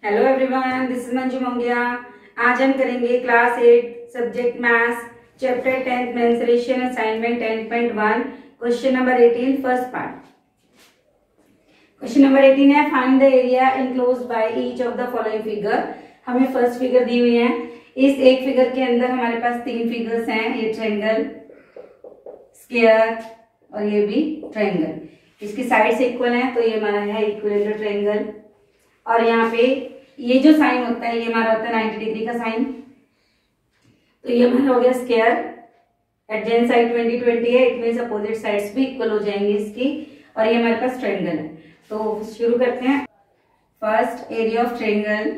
Hello everyone, this is Manju Mangia. आज हम करेंगे class 8 subject maths chapter 10 mensuration assignment 10.1 question number 18 first part. Question number 18 है find the area enclosed by each of the following figure. हमें first figure दी हुई है। इस एक फिगर के अंदर हमारे पास तीन फिगर्स हैं, ये ट्रायंगल, स्क्वायर और ये भी ट्रायंगल। इसकी साइड्स इक्वल हैं तो ये हमारा है इक्विलेटरल ट्रायंगल। और यहाँ पे ये जो साइन होता है ये हमारा होता है 90 डिग्री का साइन। तो ये हमारा हो गया स्क्वायर। एडजेंट साइड 20 है, इट मींस अपोजिट साइड्स भी इक्वल हो जाएंगी इसकी। और ये हमारे पास ट्रायंगल है। तो शुरू करते हैं। First area of triangle.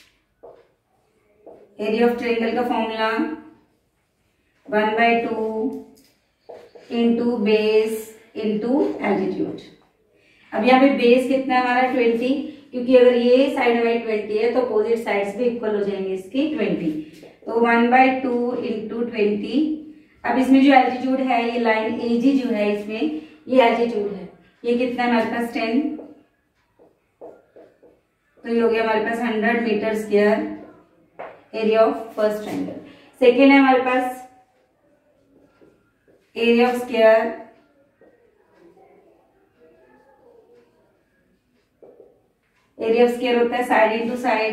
Area of triangle का formula 1/2 into base into altitude. अब यहाँ पे बेस कितना है हमारा 20, क्योंकि अगर ये साइड हमारी 20 है तो अपोजिट साइड्स भी इक्वल हो जाएंगे इसकी 20। तो 1/2 इंटू 20। अब इसमें जो एल्टीट्यूड है, ये लाइन एजी जो है इसमें ये एल्टीट्यूड है, ये कितना है हमारे पास 10। तो ये हो गया हमारे पास 100 metre square area of first triangle. Second है हमारे पास area of square. Area of square होता है side into side.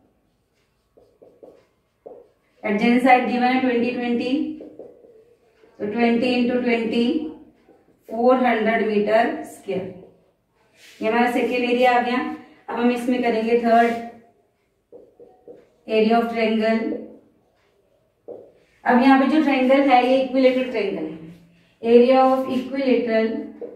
Adjacent side given है 20 तो 20 इंटू 20 400 मीटर स्क्वायर। ये हमारा सेकेंड एरिया आ गया। अब हम इसमें करेंगे थर्ड एरिया ऑफ ट्रायंगल। अब यहाँ पे जो ट्रायंगल है ये इक्विलेटरल ट्रायंगल है। Area of equilateral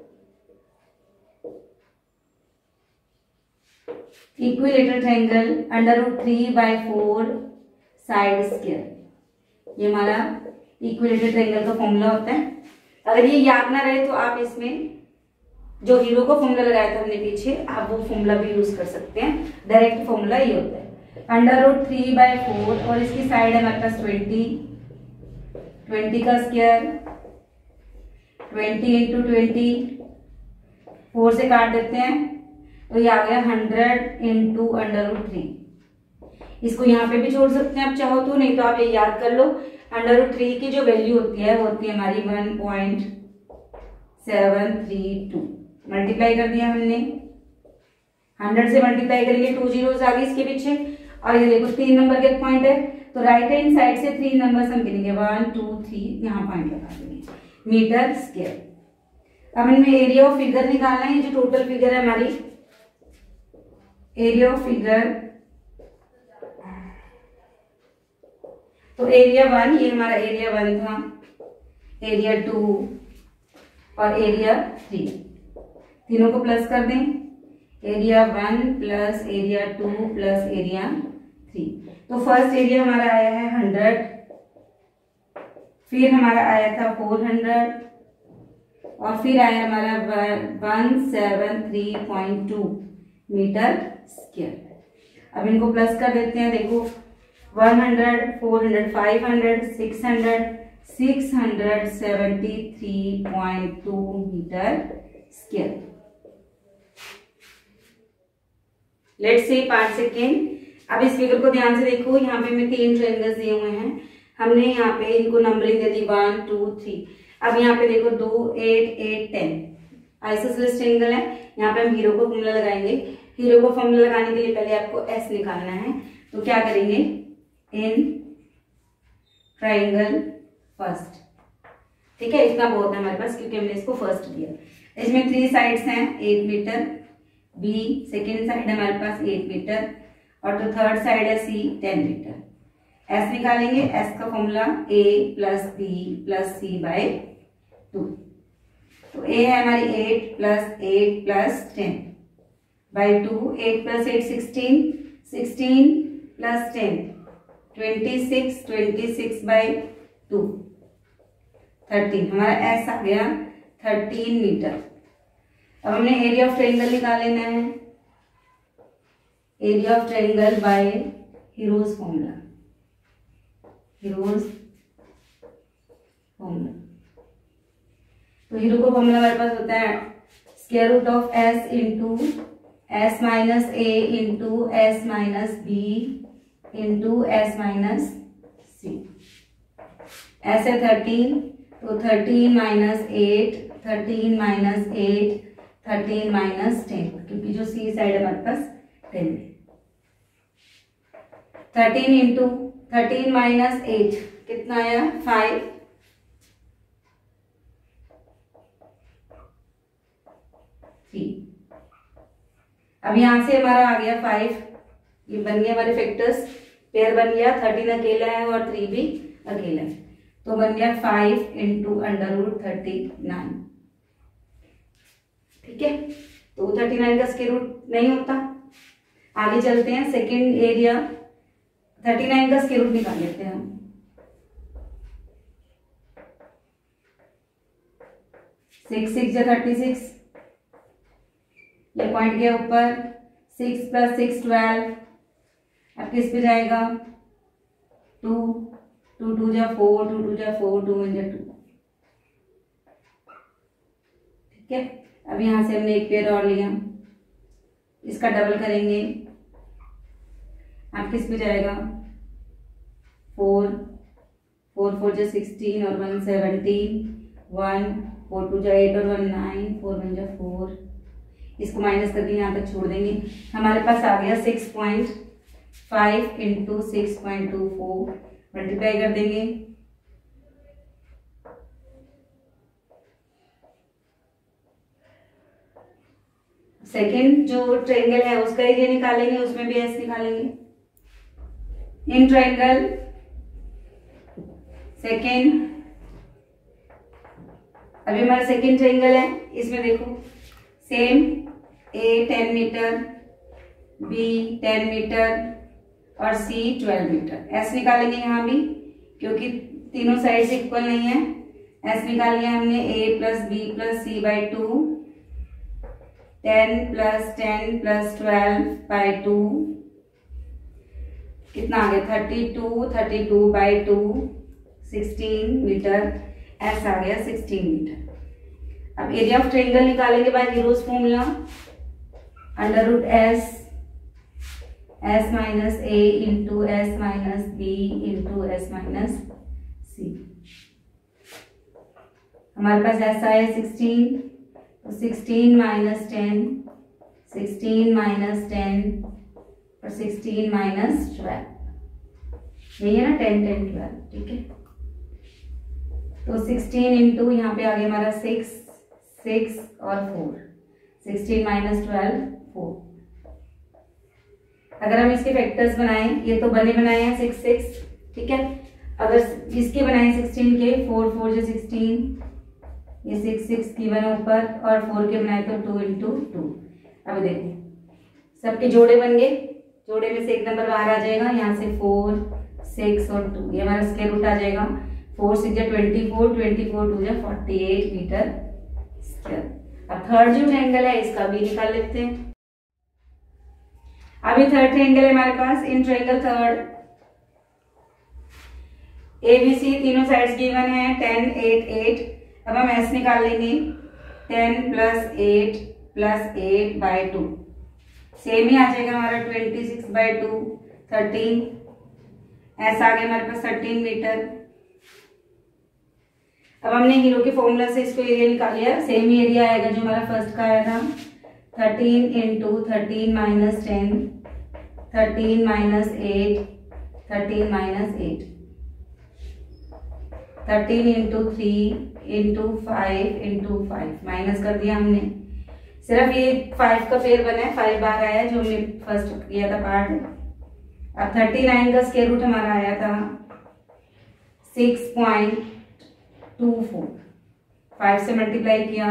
triangle √3/4 side square. ये हमारा इक्विलेटरल ट्रायंगल का फॉर्मूला होता है। अगर ये याद ना रहे तो आप इसमें जो हीरो को फॉर्मूला लगाया था हमने पीछे, आप वो फॉर्मूला भी यूज कर सकते हैं। डायरेक्ट फॉर्मूला ये होता है √3/4 और इसकी साइड है हमारे पास 20 का स्क्वायर 20 इंटू 20 4 से काट देते हैं तो ये आ गया 100 इंटू √3। इसको यहाँ पे भी छोड़ सकते हैं आप चाहो तो, नहीं तो आप ये याद कर लो √3 की जो वैल्यू होती है वो होती है हमारी 1.732। मल्टीप्लाई कर दिया हमने, 100 से मल्टीप्लाई करेंगे 2 जीरोस आ गई इसके पीछे। और ये देखो 3 नंबर के पॉइंट है तो राइट हैंड साइड से 3 नंबर हम गिनेंगे 1 2 3, यहाँ पॉइंट लगा देंगे मीटर स्क्वायर। अब इनमें एरिया ऑफ फिगर निकालना है। ये जो टोटल फिगर है हमारी एरिया ऑफ फिगर, तो एरिया 1 ये हमारा एरिया 1 था, एरिया 2 और एरिया 3, तीनों को प्लस कर दें। Area 1 plus area 2 plus area 3। तो फर्स्ट एरिया हमारा आया है 100, फिर हमारा आया था 400 और फिर आया हमारा 173.2 मीटर स्क्वायर। अब इनको प्लस कर देते हैं। देखो 100 400 500 600 673.2 metre square. Let's say 5 second. अब इस फिगर को ध्यान से देखो, यहाँ पे हमें 3 ट्रायंगल्स दिए हुए हैं। हमने यहाँ पे इनको नंबरिंग दे दी 1 2 3। अब यहाँ पे देखो 2 8 8 10 आइसोसेलेस ट्रायंगल है। यहाँ पे हम हीरो को फॉर्मूला लगाएंगे। हीरो को फॉर्मूला लगाने के लिए पहले आपको एस निकालना है। तो क्या करेंगे, इन ट्रायंगल फर्स्ट, ठीक है, इतना बहुत है हमारे पास क्योंकि हमने इसको फर्स्ट दिया। इसमें 3 साइड्स हैं 8 मीटर, बी सेकेंड साइड हमारे पास 8 मीटर और तो थर्ड साइड है सी 10 मीटर। एस निकालेंगे। एस का formula a plus b plus c by 2। तो a है हमारी 8 plus 10 by 2। 8 plus 8 16 16 plus 10 26 by 2 13। हमारा एस आ गया 13 मीटर। अब हमने एरिया ऑफ ट्रायंगल निकाल लेना है। Area of triangle by Heron's formula. तो हीरो को फॉर्मूला हमारे पास होता है square root of s into s minus a into s minus b into s minus c. S है 13, तो 13 माइनस 8, 13 माइनस 8, 13 माइनस 10, क्योंकि जो सी साइड हमारे पास 10 है। 13 इंटू 13 माइनस 8 कितना आया 5, अब यहां से हमारा आ गया 5, ये बन गया हमारे फैक्टर्स, पेयर बन गया। 13 अकेला है और 3 भी अकेला है, तो बन गया 5 इंटू √39। ठीक है, तो 39 का स्क्वायर रूट नहीं होता। आगे चलते हैं, सेकंड एरिया 39 का स्क्वायर रूट निकाल लेते हैं हम। 6 6 या 36, ये पॉइंट के ऊपर 6 + 6 12, अब किस पे जाएगा 2, 2 2 जा 4, 2 2 जा 4, 2 1 जा 2। ठीक है, अब यहां से हमने एक पेयर और लिया, इसका डबल करेंगे, अब किस पे जाएगा 4, 4 4 जा 16 और 1 17, 1 4 2 जा 8 और 1 9, 4 1 जा 4, इसको माइनस करके यहाँ तक छोड़ देंगे। हमारे पास आ गया 6.5 इंटू 6.24, मल्टीप्लाई कर देंगे। सेकेंड जो ट्रायंगल है उसका एरिया निकालेंगे, उसमें भी एस निकालेंगे। इन ट्रायंगल सेकेंड, अभी हमारा सेकेंड ट्रायंगल है, इसमें देखो same a 10 metre, b 10 metre और सी 12 मीटर। एस निकालेंगे यहाँ भी, क्योंकि तीनों साइड से इक्वल नहीं है। एस निकाल लिया हमने, a plus b plus c by 2, 10 + 10 + 12 by 2, कितना आ गया 32, 32 बाई 2, 16 मीटर। एस आ गया 16 मीटर। अब एरिया ऑफ ट्रायंगल निकालेंगे by Heron's formula, √S S minus a into s minus b into s minus c. हमारे पास ऐसा है 16, तो 16 माइनस 10, 16 माइनस 10 और 16 माइनस 12, यही है ना 10 10 12। ठीक है, तो 16 इंटू यहाँ पे आ गया हमारा 6 6 और 4, 16 माइनस 12 4। अगर हम इसके फैक्टर्स बनाएं, ये तो बनाए हैं 6 6, ठीक है। अगर इसके बनाए 16 के, 4 4 जो 16, ये 6 6 की बने ऊपर, और 4 के बनाए तो 2 इंटू 2। अब देखो सबके जोड़े बन गए, जोड़े में से एक नंबर बाहर आ जाएगा, यहाँ से 4 6 और 2, ये हमारा स्क्वायर रूट आ जाएगा। 4 6 जा 24, 24 2 जा 48 मीटर स्क्वायर। अब थर्ड जो ट्रायंगल है इसका भी निकाल लेते हैं। अभी थर्ड ट्रायंगल है हमारे पास। इन ट्रायंगल थर्ड ABC तीनों साइड्स गिवन है 10 8 8। अब हम एस निकाल लेंगे, 10 + 8 + 8 बाई 2, सेम ही आ जाएगा हमारा 26 बाई 2 13। एस आ गया हमारे पास 13 मीटर। अब हमने हीरो के फॉर्मूला से इसको एरिया निकाल लिया, सेम ही एरिया आएगा जो हमारा फर्स्ट का आया था। 13 into 13 minus 10, 13 minus 8, 13 minus 8, 13 into 3 into 5 into 5, minus कर दिया हमने। सिर्फ ये 5 का पेयर बना है, 5 बार आया जो हमने फर्स्ट किया था पार्ट। अब 39 का स्क्वायर रूट हमारा आया था 6.24, 5 से मल्टीप्लाई किया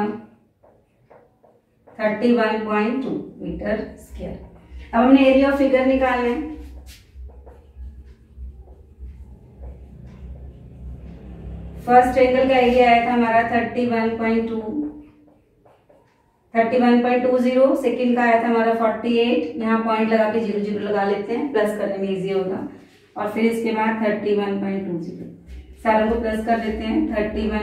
31.2 मीटर स्क्वायर। अब हमने एरिया ऑफ फिगर निकालना है। फर्स्ट ट्रायंगल का एरिया आया था हमारा 31.20, सेकंड का आया था हमारा 48। यहाँ पॉइंट लगा के 0 0 लगा लेते हैं, प्लस करने में इजी होगा। और फिर इसके बाद 31.20, सारों को प्लस कर देते हैं।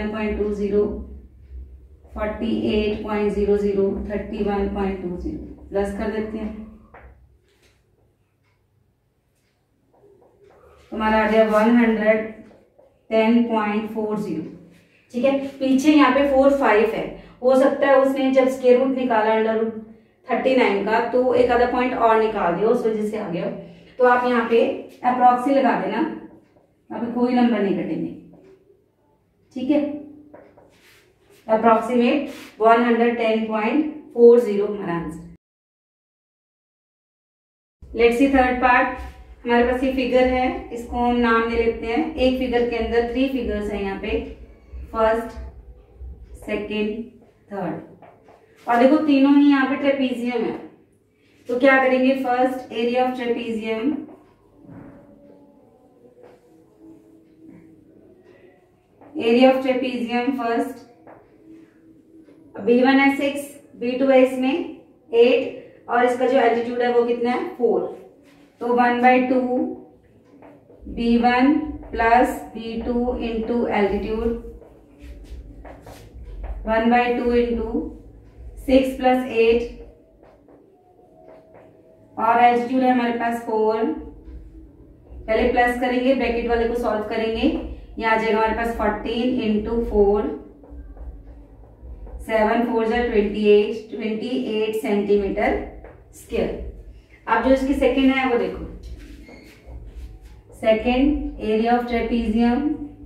31.20, 48.00, 31.20, प्लस कर देते हैं, हमारा आ गया 110.40। ठीक है, पीछे यहाँ पे 4-5 है, हो सकता है उसने जब स्क्वायर रूट निकाला √39 का तो एक आधा पॉइंट और निकाल दिया, उस वजह से आ गया। तो आप यहाँ पे अप्रॉक्सी लगा देना, यहाँ पे कोई नंबर नहीं कटेंगे। ठीक है, अप्रॉक्सीमेट 110.40 हमारा answer. Let's see third part. हमारे पास ये फिगर है, इसको हम नाम दे लेते हैं। एक फिगर के अंदर 3 फिगर्स हैं यहाँ पे, फर्स्ट, सेकेंड, थर्ड, और देखो तीनों ही यहाँ पे ट्रेपीजियम है। तो क्या करेंगे, first area of trapezium, area of trapezium first, B1 है 6, B2 है इसमें 8, और इसका जो एल्टीट्यूड है वो कितना है 4। तो 1/2 B1 plus B2 into altitude, 1/2 into 6 plus 8, और एल्टीट्यूड है हमारे पास 4। पहले प्लस करेंगे, ब्रैकेट वाले को सॉल्व करेंगे, ये आ जाएगा हमारे पास 14 इंटू 4, 7 4 28 सेंटीमीटर स्क्वायर। अब जो इसकी सेकेंड है वो देखो, सेकेंड एरिया ऑफ ट्रेपीजियम,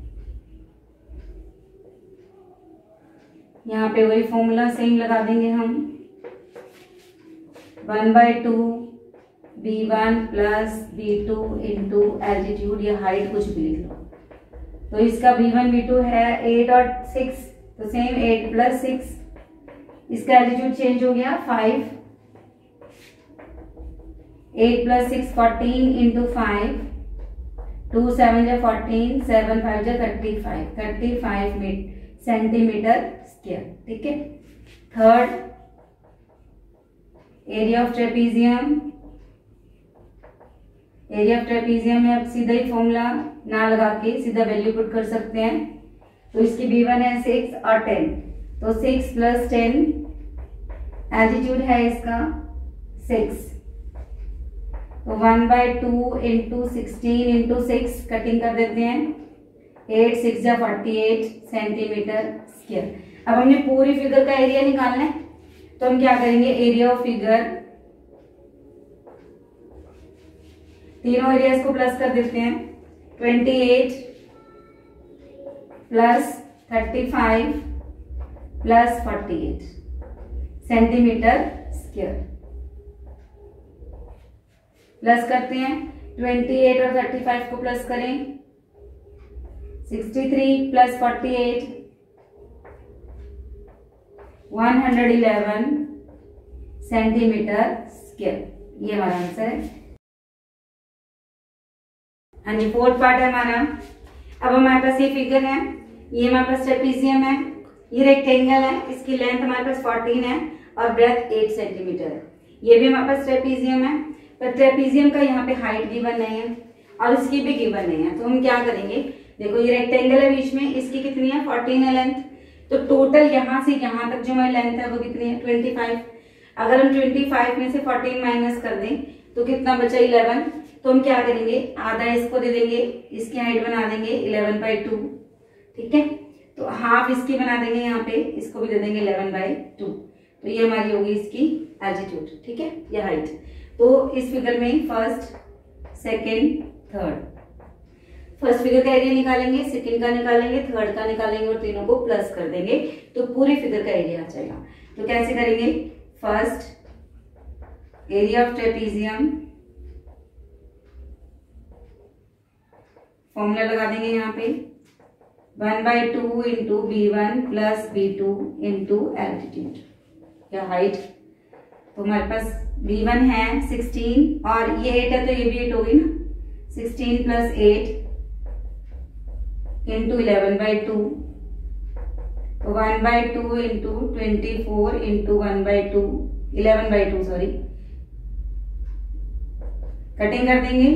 यहाँ पे वही फॉर्मूला सेम लगा देंगे हम, 1/2 B1 plus B2 into altitude या हाइट कुछ भी लिख लो। तो इसका B1 B2 है 8 और 6, तो सेम 8 प्लस 6, इसका एल्टीट्यूड चेंज हो गया 5, 8 प्लस 6 14 इंटू 5, 2 7 जा 14, 7 5 जा 35 सेंटीमीटर स्क्वायर। ठीक है, third area of trapezium, area of trapezium में अब सीधा ही फॉर्मूला ना लगा के सीधा वैल्यू पुट कर सकते हैं। तो इसकी B1 है 6 और 10, तो 6 प्लस 10, एल्टीट्यूड है इसका 6, तो 1/2 इंटू 16 इंटू 6 कटिंग कर देते हैं, 8 6 जा 48 सेंटीमीटर स्क्वायर। अब हमने पूरी फिगर का एरिया निकालना है, तो हम क्या करेंगे, एरिया ऑफ फिगर, तीनों एरियाज को प्लस कर देते हैं, 28 plus 35 plus 48 centimetre square. Plus करते हैं, 28 और 35 को प्लस करें, 63 प्लस 48 111 सेंटीमीटर स्क्वायर। ये हमारा आंसर है। हाँ जी, फोर्थ पार्ट है हमारा। अब हमारे पास ये फिगर है, ये हमारे पास ट्रेपीजियम है, ये रेक्टेंगल है, इसकी लेंथ हमारे पास 14 है और ब्रेथ 8 सेंटीमीटर है। ये भी हमारे पास ट्रेपीजियम है, पर ट्रेपीजियम का यहाँ पे हाइट गिवन नहीं है और इसकी भी गिवन नहीं है। तो हम क्या करेंगे, देखो ये रेक्टेंगल है बीच में, इसकी कितनी है 14 है लेंथ, तो टोटल यहाँ से यहाँ तक जो हमारी लेंथ है वो कितनी है 25। अगर हम 25 में से 14 माइनस कर दें तो कितना बचा 11। तो हम क्या करेंगे, आधा इसको दे देंगे, इसकी हाइट बना देंगे 11/2। ठीक है, तो हाफ इसकी बना देंगे, यहाँ पे इसको भी दे देंगे 11/2। तो ये हमारी होगी इसकी एल्टीट्यूड। ठीक है, ये हाइट। तो इस फिगर में first, second, third, first figure का एरिया निकालेंगे, सेकेंड का निकालेंगे, थर्ड का निकालेंगे और तीनों को प्लस कर देंगे तो पूरी फिगर का एरिया आ जाएगा। तो कैसे करेंगे, first area of trapezium, formula लगा देंगे यहाँ पे 1/2 into B1 plus B2 into altitude या हाइट। तो हमारे पास B1 है 16 और ये 8 है तो ये भी 8 होगी ना, 16 प्लस 8 इंटू 11/2, तो 1/2 इंटू 24 इंटू 1/2 11/2 सॉरी, कटिंग कर देंगे,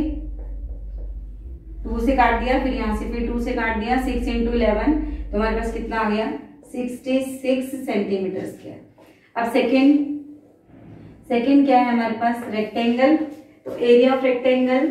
2 से काट दिया, फिर यहां से फिर 2 से काट दिया, 6 इंटू 11, तो हमारे पास कितना आ गया 66 सेंटीमीटर स्क्वायर। अब सेकंड क्या है हमारे पास, रेक्टेंगल। तो एरिया ऑफ रेक्टेंगल,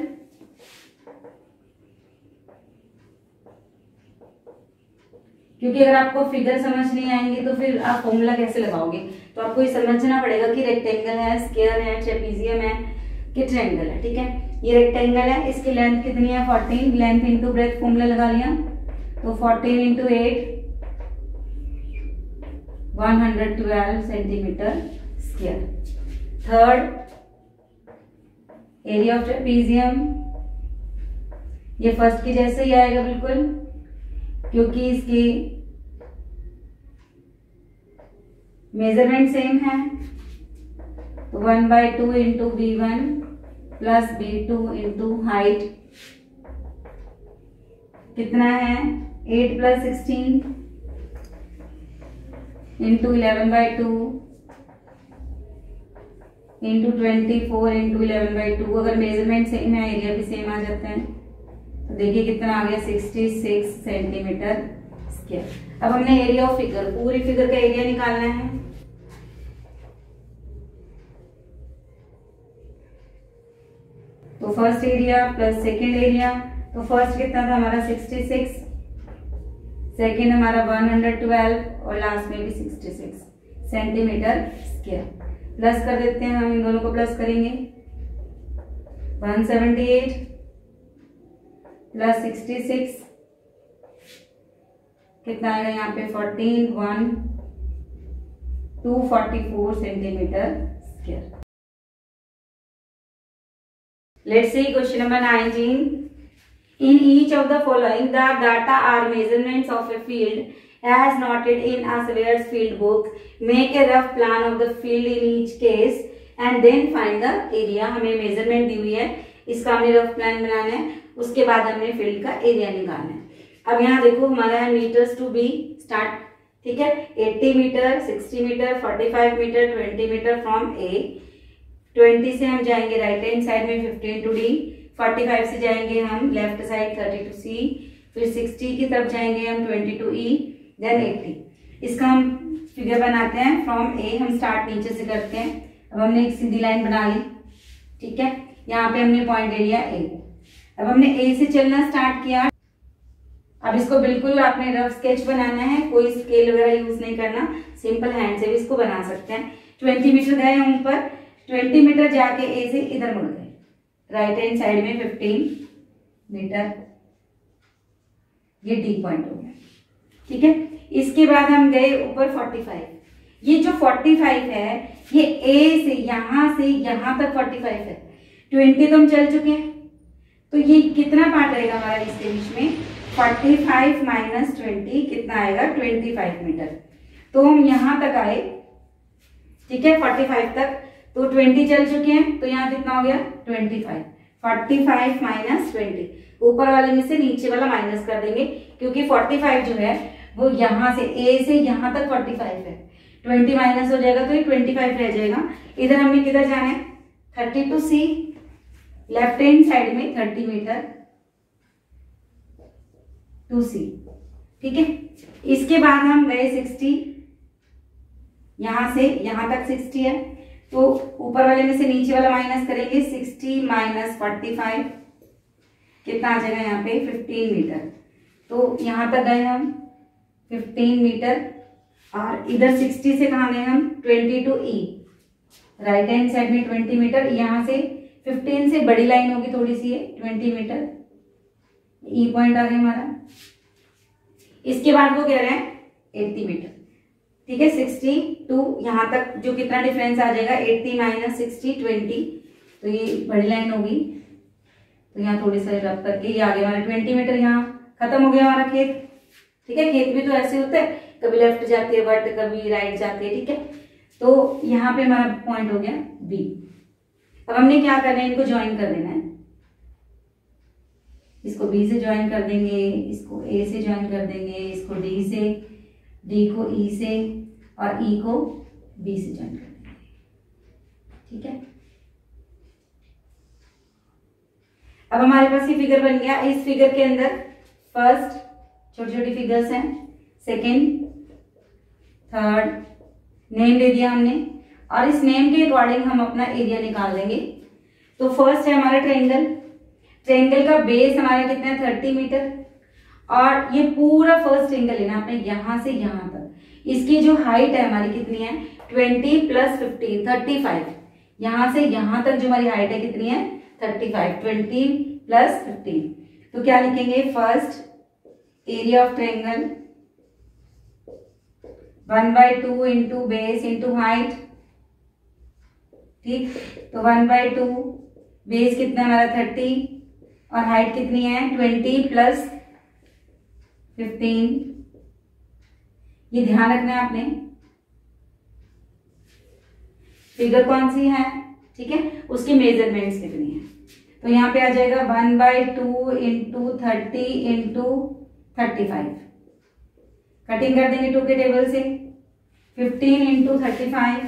क्योंकि अगर आपको फिगर समझ नहीं आएंगे तो फिर आप फॉर्मूला कैसे लगाओगे, तो आपको ये समझना पड़ेगा कि रेक्टेंगल है, स्क्वायर है, ट्रेपीजियम है कि ट्रायंगल है। ठीक है, ये रेक्टेंगल है, इसकी लेंथ कितनी है 14, लेंथ इंटू ब्रेथ फॉर्मूला लगा लिया, तो 14 into 8 112 centimetre square. Third, area of trapezium, ये फर्स्ट की जैसे ही आएगा बिल्कुल, क्योंकि इसकी मेजरमेंट सेम है। तो 1/2 into B1 plus B2 into height कितना है 8 प्लस 16 इंटू 11/2 इंटू 24 इंटू 11/2। अगर मेजरमेंट सेम है, एरिया भी सेम आ जाता है। तो देखिए कितना आ गया 66 सेंटीमीटर स्क्वायर। अब हमने एरिया ऑफ फिगर, पूरी फिगर का एरिया निकालना है। तो first area plus second area, तो फर्स्ट कितना था हमारा 66, सेकंड हमारा 112 और लास्ट में भी 66 सेंटीमीटर स्क्वायर। प्लस कर देते हैं, हम इन दोनों को प्लस करेंगे। 178 प्लस 66 कितना आएगा यहाँ पे 244 centimetre square. Let's see question number 19. In each of the following, the data are measurements of a field as noted in a surveyor's field book. Make a rough plan of the field in each case and then find the area. हमें measurement दी हुई है, इसका हमें rough plan बनाना है, उसके बाद हमने फील्ड का एरिया निकालना है। अब यहाँ देखो हमारा है मीटर्स टू बी स्टार्ट। ठीक है, 80 metre, 60 metre, 45 metre, 20 metre from A. 20 से हम जाएंगे राइट हैंड साइड में 15 टू डी। 45 से जाएंगे हम लेफ्ट साइड 30 टू सी। फिर 60 की तरफ जाएंगे हम 20 टू ई, देन 80। इसका हम फिगर बनाते हैं फ्रॉम ए। हम स्टार्ट नीचे से करते हैं। अब हमने एक सीधी लाइन बना ली। ठीक है, यहाँ पे हमने पॉइंट ले लिया ए। अब हमने ए से चलना स्टार्ट किया। अब इसको बिल्कुल आपने रफ स्केच बनाना है, कोई स्केल वगैरह यूज नहीं करना, सिंपल हैंड से भी इसको बना सकते हैं। 20 मीटर गए हम ऊपर, 20 मीटर जाके ए से इधर मुड़ गए राइट हैंड साइड में 15 मीटर, ये डी पॉइंट हो गया। ठीक है, इसके बाद हम गए ऊपर 45। ये जो 45 है ये ए से यहां तक 45 है। 20 तो हम चल चुके हैं, तो ये कितना पार्ट रहेगा हमारा इसके बीच में 45 माइनस 20 कितना आएगा 25 मीटर। तो हम यहां तक आए। ठीक है, 45 तक, तो 20 चल चुके हैं, तो यहाँ कितना हो गया 25। 45 माइनस 20, ऊपर वाले में से नीचे वाला माइनस कर देंगे, क्योंकि 45 जो है वो यहाँ से ए से यहाँ तक 45 है। 20 माइनस हो जाएगा तो ये 25 रह जाएगा। इधर हमने किधर जाना है 30 to C, left hand side में 30 मीटर टू सी। ठीक है, इसके बाद हम गए 60, यहां से यहां तक 60 है, तो ऊपर वाले में से नीचे वाला माइनस करेंगे। 60 माइनस 45 कितना आ जाएगा यहाँ पे 15 मीटर। तो यहां तक गए हम 15 मीटर, और इधर 60 से कहाँ गए हम 20 to E, right hand side में 20 मीटर। यहां से 15 से बड़ी लाइन होगी थोड़ी सी है 20 मीटर, ई पॉइंट आ गया हमारा। इसके बाद वो कह रहे हैं 80 मीटर। ठीक है, 60 टू यहां तक जो कितना डिफरेंस आ जाएगा 80 माइनस 60 20, तो ये बड़ी लाइन होगी। तो यहाँ थोड़ी सा रब करके ये आगे हमारे 20 मीटर यहाँ खत्म हो गया हमारा खेत। ठीक है, खेत भी तो ऐसे होता है, कभी लेफ्ट जाती है बट कभी राइट जाती है। ठीक है, तो यहाँ पे हमारा पॉइंट हो गया बी। अब हमने क्या करना है, इनको ज्वाइन कर देना है। इसको बी से ज्वाइन कर देंगे, इसको ए से ज्वाइन कर देंगे, इसको डी से, डी को ई से, और ई को बी से ज्वाइन कर देंगे। ठीक है, अब हमारे पास ये फिगर बन गया। इस फिगर के अंदर फर्स्ट छोटी छोटी फिगर्स हैं, सेकंड, थर्ड, नेम दे दिया हमने, और इस नेम के अकॉर्डिंग हम अपना एरिया निकाल लेंगे। तो फर्स्ट है हमारा ट्रायंगल। ट्रायंगल का बेस हमारा कितना है 30 मीटर, और ये पूरा फर्स्ट एंगल लेना आपने यहां से यहां तक। इसकी जो हाइट है हमारी कितनी है 20 प्लस 15 35। यहां से यहां तक जो हमारी हाइट है कितनी है 35, 20 प्लस 15। तो क्या लिखेंगे, first area of triangle 1/2 into base into height. ठीक, तो 1/2 बेस कितना हमारा 30 और हाइट कितनी है 20 प्लस 15। ये ध्यान रखना है आपने, फिगर कौन सी है, ठीक है, उसकी मेजरमेंट्स कितनी है। तो यहाँ पे आ जाएगा 1/2 इंटू 30 इंटू 35। कटिंग कर देंगे 2 के टेबल से। 15 इंटू 35,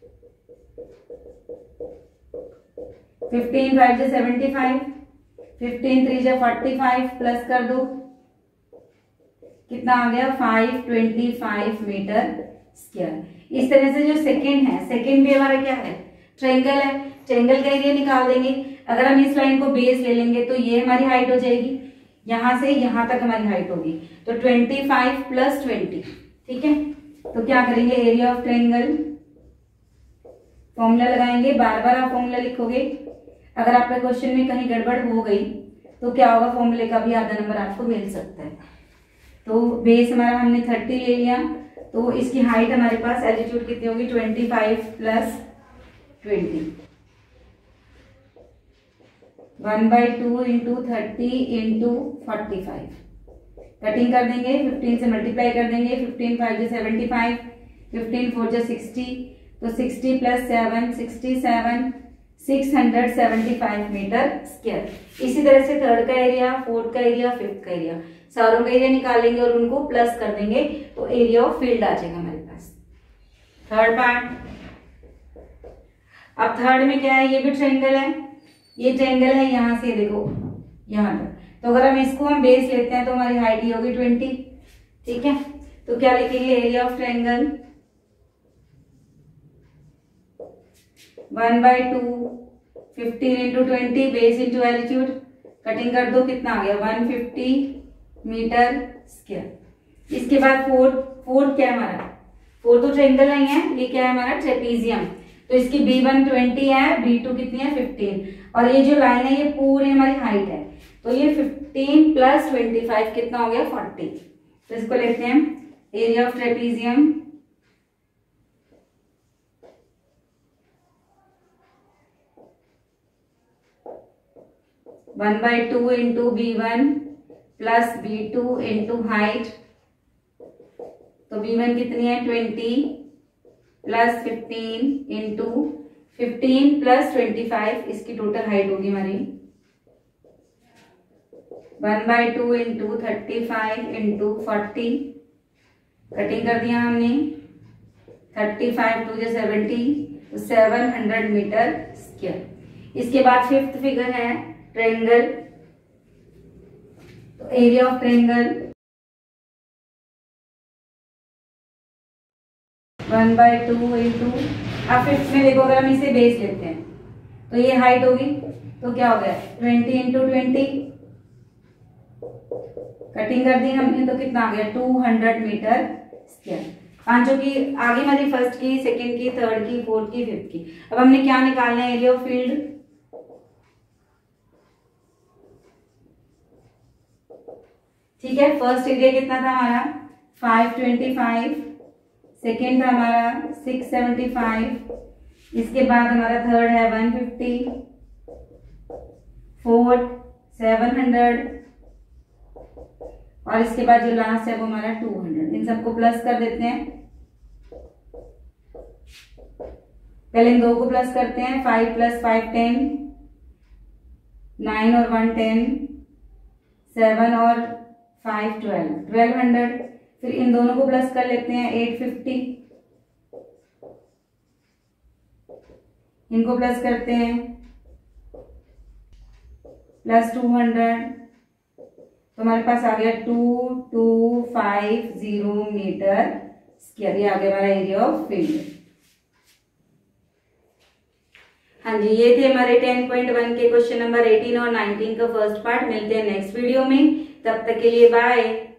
15 5 से 75, 15 3 से 45 प्लस कर दो, कितना आ गया 525 मीटर स्क्वायर। इस तरह से जो सेकंड है, सेकंड भी हमारा क्या है ट्रायंगल है, ट्रायंगल का एरिया निकाल देंगे। अगर हम इस लाइन को बेस ले लेंगे तो ये हमारी हाइट हो जाएगी, यहां से यहां तक हमारी हाइट होगी, तो 25 प्लस 20। ठीक है, तो क्या करेंगे एरिया ऑफ ट्रायंगल, फॉर्मूला लगाएंगे, बार बार आप फॉर्मूला लिखोगे। अगर आपके क्वेश्चन में कहीं गड़बड़ हो गई तो क्या होगा, फॉर्मूले का भी आधा नंबर आपको मिल सकता है। तो बेस हमारा हमने 30 ले लिया, तो इसकी हाइट हमारे पास एल्टीट्यूड कितनी होगी 25 प्लस 20। 1/2 into 30 into 45। कटिंग कर देंगे, 15 से मल्टीप्लाई कर देंगे, 15 5 से 75, 15 4 से 60, तो 60 प्लस 7 67, 675 मीटर स्क्वायर। इसी तरह से थर्ड का एरिया, फोर्थ का एरिया, फिफ्थ का एरिया, सारों का एरिया निकालेंगे और उनको प्लस कर देंगे, तो एरिया ऑफ फील्ड आ जाएगा हमारे पास। थर्ड पार्ट, अब थर्ड में क्या है, ये भी ट्रायंगल है, ये ट्रायंगल है यहां से देखो यहां तक। तो अगर हम इसको हम बेस लेते हैं तो हमारी हाइट ही होगी 20। ठीक है, तो क्या लिखेंगे area of triangle 1/2 15 into 20 base into altitude. Cutting कर दो, कितना आ गया 150 मीटर स्क्वायर। इसके बाद फोर्थ क्या है हमारा, फोर्थ तो ट्रायंगल नहीं है, ये क्या है हमारा ट्रेपीजियम। तो इसकी B1 20 है, B2 कितनी है 15, और ये जो लाइन है ये पूरी हमारी हाइट है, तो ये 15 प्लस 25 कितना हो गया 40। तो इसको लिखते हैं area of trapezium 1/2 into B1 plus B2 into height. तो B1 कितनी है 20 प्लस 15 इंटू 15 प्लस 25, इसकी टोटल हाइट होगी हमारी 1/2 इंटू 35 इंटू 40। कटिंग कर दिया हमने, 35 2 से 70, तो 700 मीटर स्क्वायर। इसके बाद फिफ्थ फिगर है ट्रायंगल, तो एरिया ऑफ ट्रायंगल 1/2 इंटू, अब फिफ्थ में देखो अगर हम इसे बेस लेते हैं तो ये हाइट होगी, तो क्या हो गया 20 इंटू 20। कटिंग कर दी हमने, तो कितना आ गया 200 मीटर स्क्वायर। पांचों की आगे हमारी फर्स्ट की, सेकंड की, थर्ड की, फोर्थ की, फिफ्थ की। अब हमने क्या निकालना है एरिया ऑफ फील्ड, ठीक है। फर्स्ट एरिया कितना था हमारा 525, सेकेंड था हमारा 675, इसके बाद हमारा थर्ड है 150, फोर्थ 700, और इसके बाद जो लास्ट है वो हमारा 200। इन सबको प्लस कर देते हैं, पहले इन दो को प्लस करते हैं, 5 प्लस 5 10, 9 और 1 10, 7 और 5 12, 1200। फिर इन दोनों को प्लस कर लेते हैं 850, इनको प्लस करते हैं प्लस 200, तो हमारे पास आ गया 2250 मीटर स्क्वायर। ये आ गया हमारा एरिया ऑफ फील्ड। हाँ जी, ये थे हमारे 10.1 के क्वेश्चन नंबर 18 और 19 का फर्स्ट पार्ट। मिलते हैं नेक्स्ट वीडियो में, तब तक के लिए बाय।